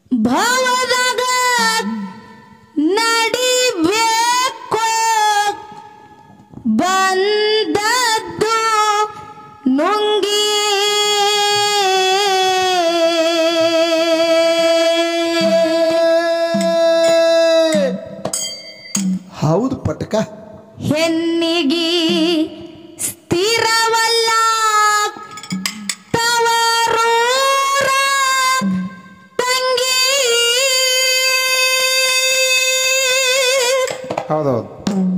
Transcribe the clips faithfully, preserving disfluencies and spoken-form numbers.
ಭಾವದಾಗ ನಡಿಬೇಕು ಬಂದದ್ದು ನುಂಗಿ ಹೌದು ಪಟಕ ಹೆಣ್ಣಿಗೆ ಸ್ಥಿರವಲ್ಲ ತವರೂರ ತಂಗಿ ಹೌದೌದು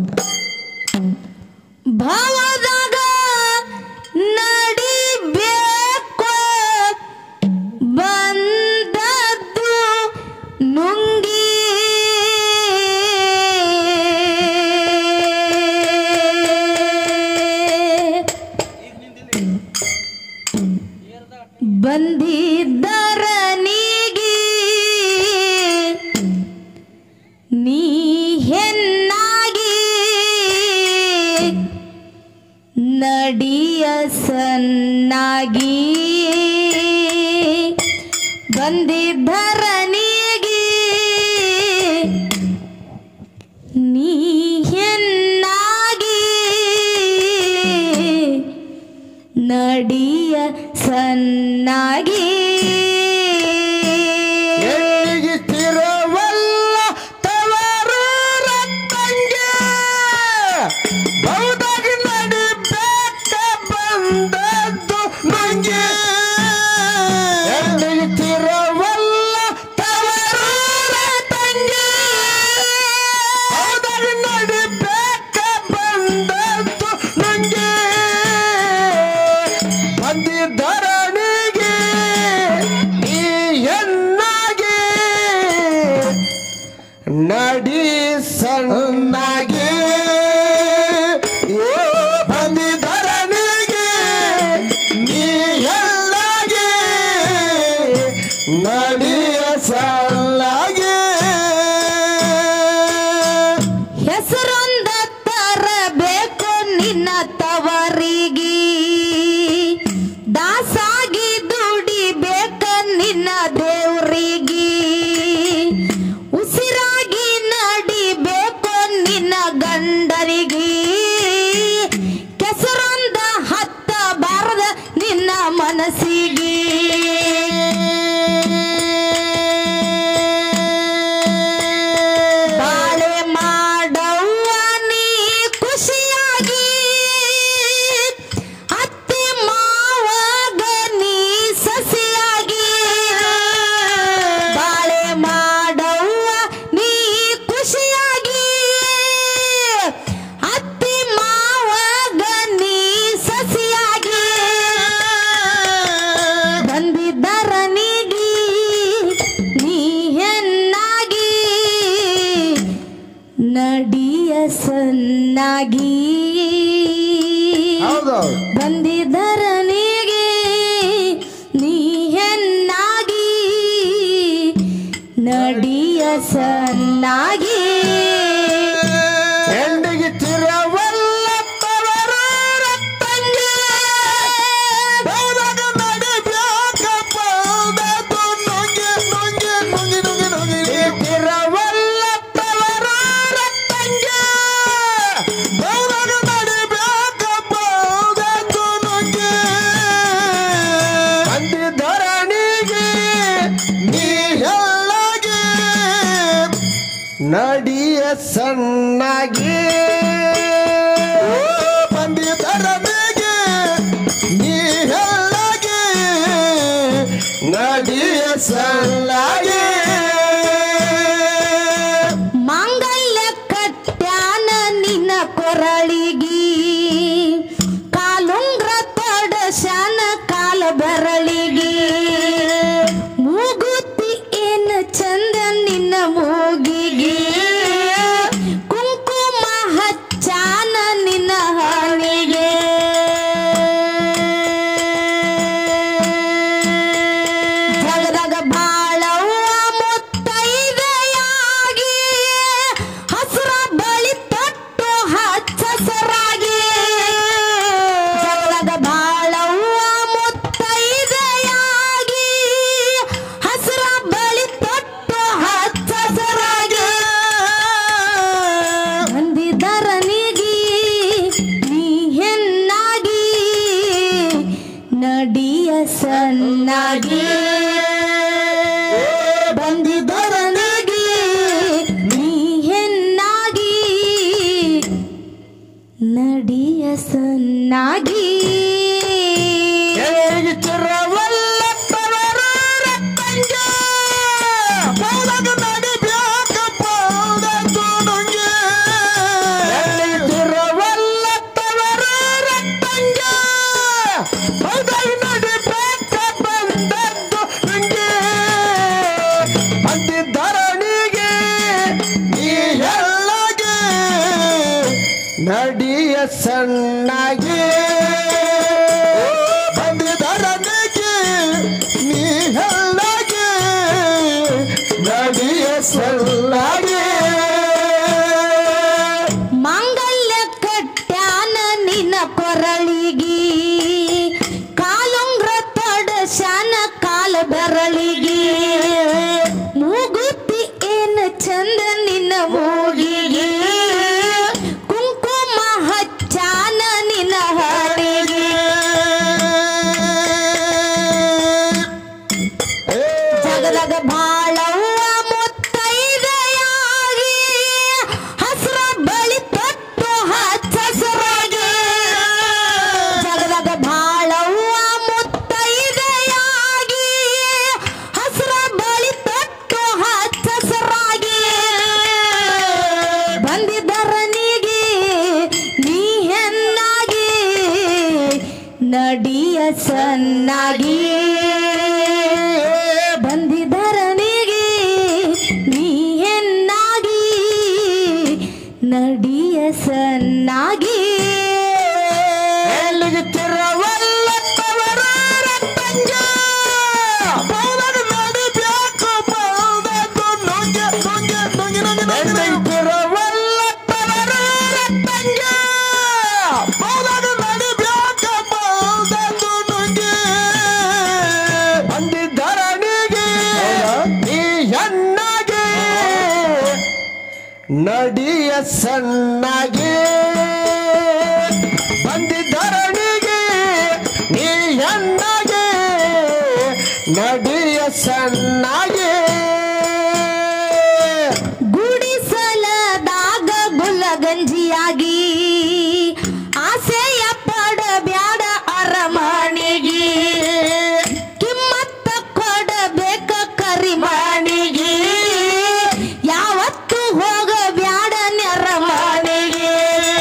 ಭಾವದಾಗ ನಡಿಬೇಕು ಬಂದದ್ದು ನುಂಗಿ ಬಂದಿದ್ದರನಿಗೆ ನೀ ಹೆಣ್ಣಾಗಿ ನಡಿಯ ಸನ್ನಾಗಿ ಬಂದಿದ್ದರನಿಗೆ ನೀ ಹೆಣ್ಣಾಗಿ ನಡಿಯ ಸನ್ನಾಗಿ ಹೆಣ್ಣಿಗೆ ಸ್ಥಿರವಲ್ಲ ತವರೂರ ತಂಗಿ ಬೌದಾಗ ನಡಿಬೇಕ ಬಂದದ್ದು ನಂಗೆ ಹೆಣ್ಣಿಗೆ ಸ್ಥಿರವಲ್ಲ ತವರೂರ ತಂಗಿ ಬೌದಾಗ ನಡಿಬೇಕ ಬಂದದ್ದು ನಂಗೆ ಬಂದಿದ್ದರನಿಗೆ ಈ ಹೆಣ್ಣಾಗಿ ನಡಿ ಸಣ್ಣಾಗಿ ಓ ಬಂದಿದ್ದರನಿಗೆ ನೀ ಹೆಣ್ಣಾಗಿ ನಡಿಯ ಸಣ್ಣಾಗಿ ಹೆಸರೊಂದ ತರಬೇಕು ನಿನ್ನ ತವರಿಗೆ ದಾಸಾಗಿ ದುಡಿಬೇಕ ನಿನ್ನ ದೇವ್ರಿಗೆ ಉಸಿರಾಗಿ ನಡಿಬೇಕು ನಿನ್ನ ಗಂಡರಿಗೆ ಕೆಸರೊಂದ ಹತ್ತ ಬಾರದ ನಿನ್ನ ಮನಸ್ಸಿಗೆ ಬಾಳೆ ಮಾಡವ್ವ ನೀ ಖುಷಿಯಾಗಿ ಅತ್ತಿ ಮಾವಾಗ ನೀ ಸಸಿಯಾಗಿ ಬಾಳೆ ಮಾಡವ್ವ ನೀ ಖುಷಿಯಾಗಿ ಅತ್ತಿ ಮಾವಾಗ ನೀ ಸಸಿಯಾಗಿ ಬಂದಿದ್ದರನಿಗೆ ನೀ ಹೆಣ್ಣಾಗಿ ನಡಿಯ ಸನ್ನಾಗಿ ಹೌದೌದು ಬಂದಿದ್ದರನಿಗೆ ನೀ ಹೆಣ್ಣಾಗಿ ನಡಿಯ ಸನ್ನಾಗಿ ಹೆಣ್ಣಿಗೆ ಸ್ಥಿರವಲ್ಲ ತವರೂರ ತಂಗಿ ಬೌದಾಗ ನಡಿಬೇಕ ಬಂದದ್ದು ನುಂಗಿ ನುಂಗಿ ನುಂಗಿ ನುಂಗಿ ನುಂಗಿ ಸ್ಥಿರವಲ್ಲ ತವರೂರ ತಂಗಿ ಬೌದಾಗ ನಡಿಬೇಕ ಬಂದದ್ದು ನುಂಗಿ ಬಂದಿದ್ದರನಿಗೆ ನೀ ಹೆಣ್ಣಾಗಿ ನಡಿಯ ಸಣ್ಣಾಗಿ ಓ ಬಂದಿದ್ದರನಿಗೆ ನೀ ಹೆಣ್ಣಾಗಿ ನಡಿಯ ಸಣ್ಣಾಗಿ ಮಾಂಗಲ್ಯ ಕಟ್ಯಾನ ನಿನ್ನ ಕೊರಳಿಗಿ ಕಾಲುಂಗ್ರ ತೊಡಶಾನ ಕಾಲ ಬೆರಳಿಗಿ ಮೂಗುತಿ ಏನ ಚಂದ ನಿನ್ನ ಮೂಗಿಗಿ ಕುಂಕುಮ ಹಚ್ಚಾನ ನಿನ್ನ ಹಣಿಗೆ ಜಗದಾಗ ಬಾಳ ಬಂದಿದ್ದರನಿಗೆ ನೀ ಹೆಣ್ಣಾಗಿ ನಡಿಯ ಸನ್ನಾಗಿ ನಡಿಯ ಸಣ್ಣಗೆ ಬಂದಿದ್ದರನಿಗೆ ನೀ ಹೆಣ್ಣಾಗಿ ನಡಿಯ ಸಣ್ಣಗೆ ಮಾಂಗಲ್ಯ ಕಟ್ಯಾನ ನಿನ್ನ ಕೊರಳಿಗಿ ಕಾಲುಂಗ್ರ ತೊಡಶಾನ ಕಾಲ ಬೆರಳಿಗಿ ಮೂಗುತ್ತಿ ಏನ ಚಂದ ನಿನ್ನ ಮೂಗಿಗಿ ಕುಂಕುಮ ಹಚ್ಚಾನ ನಿನ್ನ ಹಣೆಗೆ ಜಗದಾಗ ಬಾಳವ್ವ ಮುತ್ತೈದೆಯಾಗಿ ಹಸ್ರ ಬಳಿ ತೊಟ್ಟು ಹಚ್ಚಸರಾಗಿ ಜಗದಾಗ ಬಾಳವ್ವ ಮುತ್ತೈದೆಯಾಗಿ ಹಸ್ರ ಬಳಿ ತೊಟ್ಟು ಹಚ್ಚಸರಾಗಿ ಬಂದಿದ್ದರನಿಗೆ ನೀ ಹೆಣ್ಣಾಗಿ ನಡಿಯ ಸನ್ನಾಗಿ ಬಂದಿದ್ದರನಿಗೆ ನೀ ಹೆಣ್ಣಾಗಿ ನಡಿಯ ಸನ್ನಾಗಿ ಎಲ್ಲಿಗೆ ತಿರವಲ್ಲತ್ತವರ ರತ್ತಂಗ ಪೌಲನ ನಡಿ ಬ್ಯಾಕು ಪೌದದ್ದು ನುಂಗೆ ನುಂಗೆ ನುಂಗೆ ನುಂಗೆ ಎಲ್ಲಿಗೆ ತಿರವಲ್ಲತ್ತವರ ರತ್ತಂಗ ಪೌಲನ ನಡಿ ಬ್ಯಾಕು ಪೌದದ್ದು ನುಂಗೆ ಬಂದಿದ್ದರನಿಗೆ ನೀ ಹೆಣ್ಣಾಗಿ ನಡಿಯ ಸಣ್ಣಗೆ ಬಂದಿದ್ದರನಿಗೆ ನೀ ಹೆಣ್ಣಾಗಿ ನಡಿಯ ಸಣ್ಣಗೆ ಗುಡಿಸಲದಾಗ ಗುಲಗಂಜಿಯಾಗಿ ಆಸೆಯ ಪಡಬ್ಯಾಡ ಅರಮನೆಗೆ ಕಿಮ್ಮತ್ತ ಕೊಡಬೇಕ ಕರಿಮಣಿಗೆ ಯಾವತ್ತು ಹೋಗಬ್ಯಾಡ ನೆರಮನೆಗೆ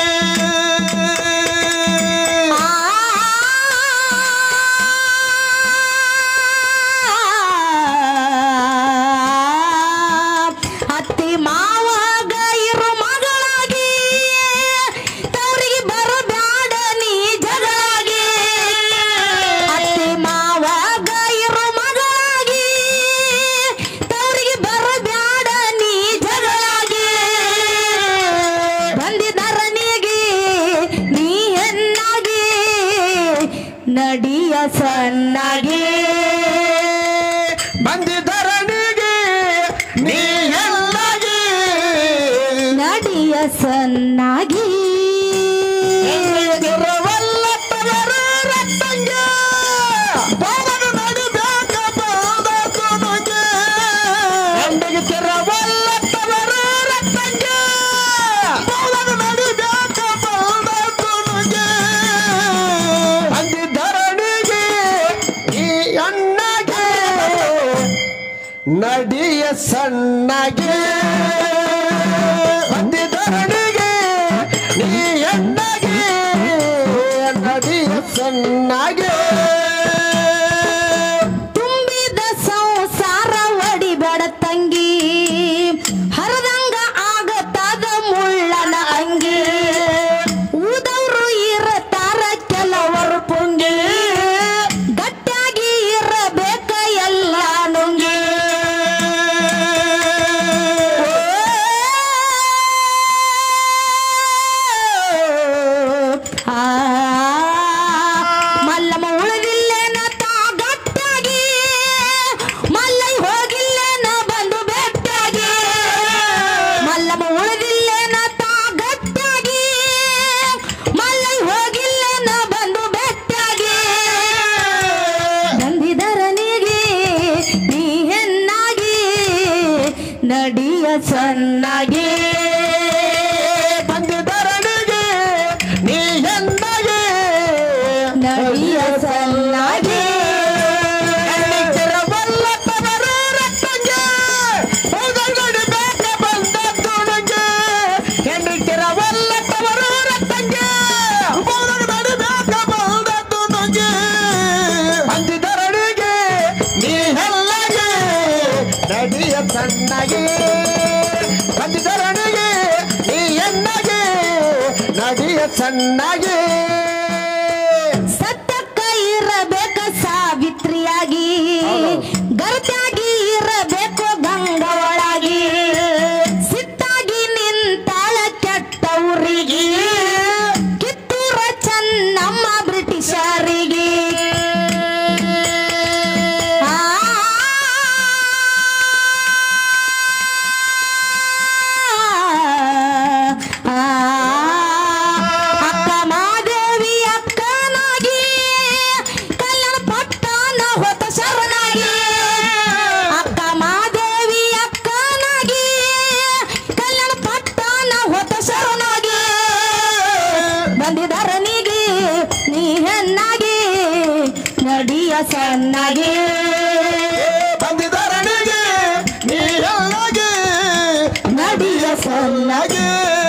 ಅತ್ತಿ ಮಾವಾಗ ಇರು ಮಗಳಾಗಿ ತವರಿಗೆ ಬರಬ್ಯಾಡ ನೀ ಜಗಳಾಗಿ ಅತ್ತಿ ಮಾವಾಗ ಇರು ಮಗಳಾಗಿ ತವರಿಗೆ ಬರಬ್ಯಾಡ ನೀ ಜಗಳಾಗಿ ಬಂದಿದ್ದರನಿಗೆ ನೀ ಹೆಣ್ಣಾಗಿ ನಡಿಯ ಸಣ್ಣಗೆ ಬಂದಿದ್ದರನಿಗೆ ನೀ ಹೆಣ್ಣಾಗಿ ನಡಿಯ ಸನ್ನಾಗಿ ತಿರವಲ್ಲತ್ತವರ ರತ್ತಂಗ ಪೌಲನ ನಡಿ ಬ್ಯಾಕ ಪೌದದ್ದು ನುಂಗೆ ಎಲ್ಲಿಗೆ ತಿರವಲ್ಲತ್ತವರ ರತ್ತಂಗ ಪೌಲನ ನಡಿ ಬ್ಯಾಕ ಪೌದದ್ದು ನುಂಗೆ ಬಂದಿದ್ದರನಿಗೆ ಈ ಅಣ್ಣಗೆ ನಡಿಯ ಸಣ್ಣಗೆ ಬಂದಿದ್ದರನಿಗೆ ನೀ ಹೆಣ್ಣಾಗಿ ನಡಿಯ ಸಣ್ಣಗೆ ತುಂಬಿದ ಸಂಸಾರ ಒಡಿಬೇಡ ತಂಗಿ ಹರದಂಗ ಆಗತದ ಮುಳ್ಳನ ಅಂಗಿ ಊದವ್ರು ಇರತಾರ ಕೆಲವರು ಪುಂಗಿ ಗಟ್ಟಿಯಾಗಿ ಇರಬೇಕ ಎಲ್ಲ ನುಂಗಿ ಆ ಮಲ್ಲಮ್ಮ ಉಳಿದಿಲ್ಲ ನಡಿಯ ಸಣ್ಣಗೆ ಬಂದಿದ್ದರನಿಗೆ ನೀ ಎನ್ನಗೆ ನಡಿಯ ಸಣ್ಣಗೆ ಸಣ್ಣಗೆ ಬಂದಿದ್ದರನಿಗೆ ನೀ ಎನ್ನಗೆ ನಡಿಯ ಸಣ್ಣಗೆ ಸತ್ತಕ್ಕ ಇರಬೇಕ ಸಾವಿತ್ರಿಯಾಗಿ ಗರ್ತ್ಯಾಗಿ ಇರಬೇಕು ಗಂಗವಳಾಗಿ ಸಿಟ್ಟಾಗಿ ನಿಂತಾಳ ಕೆಟ್ಟವರಿಗೆ ಕಿತ್ತೂರ ಚೆನ್ನಮ್ಮ ಬ್ರಿಟಿಷರಿಗೆ ಬಂದಿದ್ದರನಿಗೆ ನೀ ಹೆಣ್ಣಾಗಿ ನಡಿಯ ಸಣ್ಣಗೆ ಬಂದಿದ್ದರನಿಗೆ ನೀ ಎನ್ನಗೆ ನಡಿಯ ಸಣ್ಣಗೆ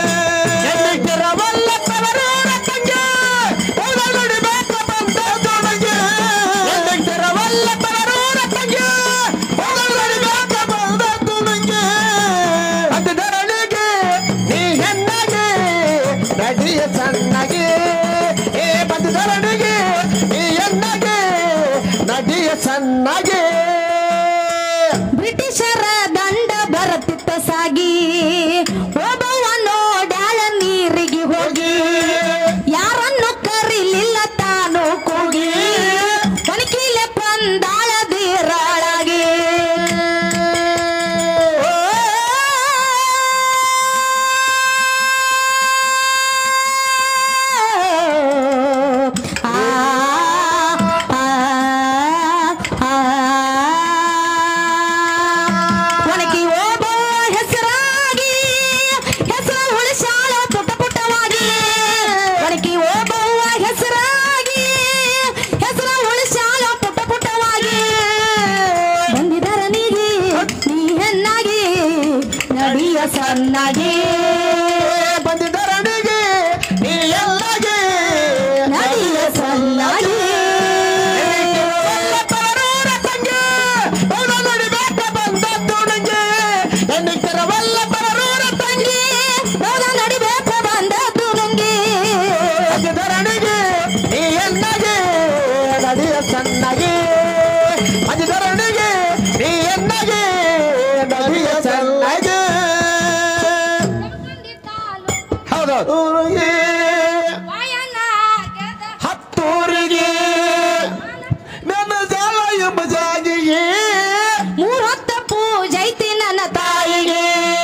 ನಡಿಯ ಸಣ್ಣಗೆ ಏ ಬಂದಿದ್ದರನಿಗೆ ನೀ ಎನ್ನಗೆ ನಡಿಯ ಸಣ್ಣಗೆ ಬ್ರಿಟಿಷರ ದಂಡ ಬರತಿತ್ತ ಸಾಗಿ ಒಬ್ಬವ ನೋಡ್ಯಾಳ ನೀರಿಗೆ ಹೋಗಿ ಯಾರನ್ನು ಕರಿಲಿಲ್ಲ ತಾನು ಕೂಗಿ ಕಣಕಿಲೆ ಬಂದಾಳ ದೀರಾಳಾಗಿ ಸಣ್ಣಗೆ ಬಂದಿದ್ದರನಿಗೆ ನೀ ಎಲ್ಲಗೆ ನಡಿಯ ಸಣ್ಣಗೆ ನಡಿಬೇಕ ಬಂದದ್ದು ನಂಗೆ ಎನ್ನಿದ್ದರವಲ್ಲ ಪರೂರ ತಂಗಿ ನಡಿಬೇಕ ಬಂದದ್ದು ನಂಗೆ ಬಂದಿದ್ದರನಿಗೆ ನೀ ಎನ್ನಗೆ ನಡಿಯ ಸಣ್ಣಗೆ ಬಂದಿದ್ದರನಿಗೆ ನೀ ಎನ್ನಗೆ ನಡಿಯ ಸಣ್ಣಗೆ ಊರಿಗೆ ಹತ್ತೂರಿಗೆ ನನ್ನ ಜಾಲ ಎಂಬ ಜಾಗಿಗೆ ಮೂರೊತ್ತ ಪೂಜೈತಿ ನನ್ನ ತಾಯಿಗೆ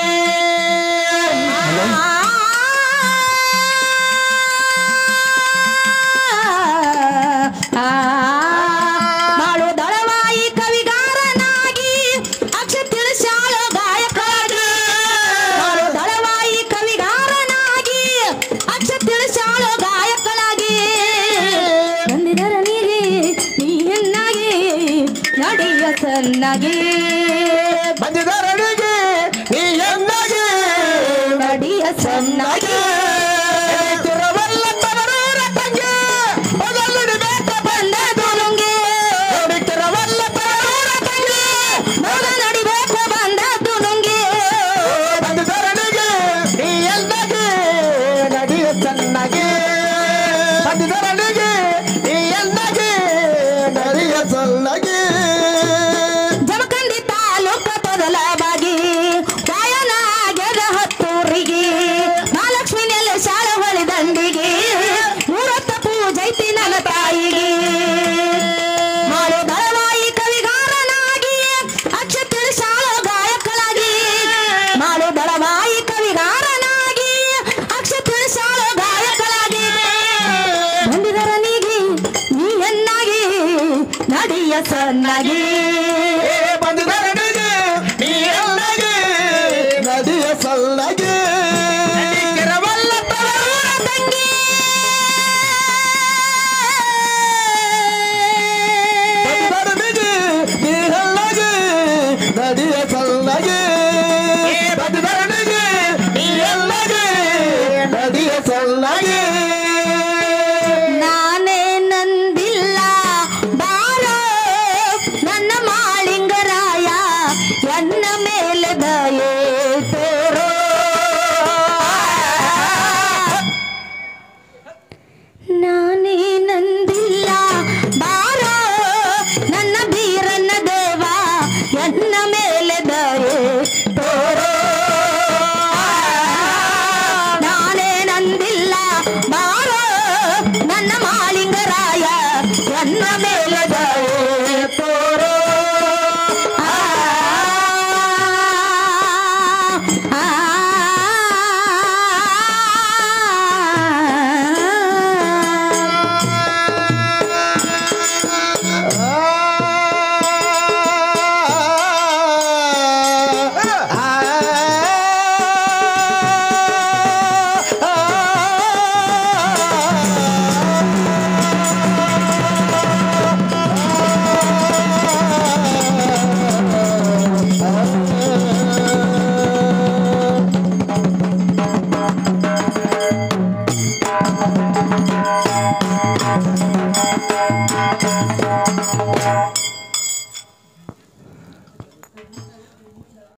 ಮಾಡು ದಳವಾಯಿ ಕವಿಗಾರನಾಗಿ ಅಕ್ಷ ತಿಳಿಸಾಳು ಗಾಯಕರಾಗಿ ಮಾಡು ದಳವಾಯಿ ಕವಿಗಾರನಾಗಿ ಅಕ್ಷ ತಿಳಿಸಾಳು ಗಾಯಕಳಾಗಿ ಬಂದಿದ್ದರನಿಗೆ ನೀ ಹೆಣ್ಣಾಗಿ ನಡಿಯ ಸಣ್ಣಗೆ ಬಂದಿದ್ದರನಿಗೆ ನೀ ಎನ್ನಗೆ ನಡಿಯ ಸಣ್ಣಗೆ ತಿರವಲ್ಲ ಪರೂರ ತಂಗಿ ನಡಿಬೇಕ ಬಂದದ್ದು ನಂಗೆ ತಿರವಲ್ಲ ಪರೂರ ತಂಗಿ ಮಗ ನಡಿಬೇಕು ಬಂದದ್ದು ನಂಗೆ ಬಂದಿದ್ದರನಿಗೆ ನೀ ಎನ್ನಗೆ ನಡಿಯ ಸಣ್ಣಗೆ ಬಂದಿದ್ದರನಿಗೆ ನೀ ಎನ್ನಗೆ ನಡಿಯ ಸಣ್ಣಗೆ ಜಮಖಂಡಿ ತಾಲೂಕ ತೊದಲ ಬಾಗಿ ಗಾಯನ ಗೆದ ಹತ್ತೂರಿಗೆ ಮಹಾಲಕ್ಷ್ಮಿ ನೆಲ ಶಾಲ ಹೊಳಿ ದಂಡಿಗೆ ಮೂರೊತ್ತ ಪೂಜೈತಿ ನನ್ನ ತಾಯಿಗೆ ಮಾಡು ದಳವಾಯಿ ಕವಿಗಾರನಾಗಿ ಅಕ್ಷ ತಿಳಿಸಾಳು ಗಾಯಕಳಾಗಿ ಮಾಡು ದಳವಾಯಿ ಕವಿಗಾರನಾಗಿ ಅಕ್ಷ ತಿಳಿಸಾಳು ಗಾಯಕಳಾಗಿ ಬಂದಿದ್ದರನಿಗೆ ನೀ ಹೆಣ್ಣಾಗಿ ನಡಿಯ ಸಣ್ಣಗೆ ಬಂದಿದ್ದರನಿಗೆ ನೀ ಎನ್ನಗೆ ಚೆನ್ನಾಗಿ